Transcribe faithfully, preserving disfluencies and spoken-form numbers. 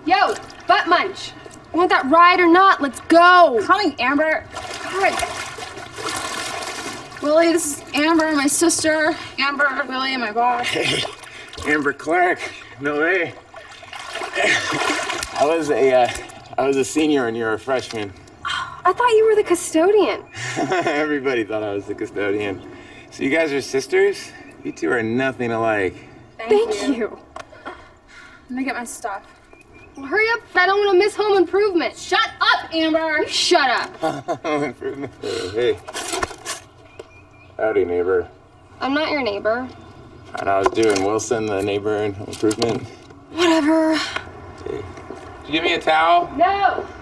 Yo, butt munch. Want that ride or not? Let's go. Coming, Amber. God. Willie, this is Amber, my sister. Amber, Willie, and my boss. Hey, Amber Clark. No way. I was a, uh, I was a senior and you're a freshman. I thought you were the custodian. Everybody thought I was the custodian. So you guys are sisters? You two are nothing alike. Thank, Thank you. you. Let me get my stuff. Well, hurry up. I don't want to miss home improvement. Shut up, Amber. You shut up. Home improvement. Hey. Howdy, neighbor. I'm not your neighbor. And I was doing Wilson, the neighbor in home improvement. Whatever. Hey. Did you give me a towel? No.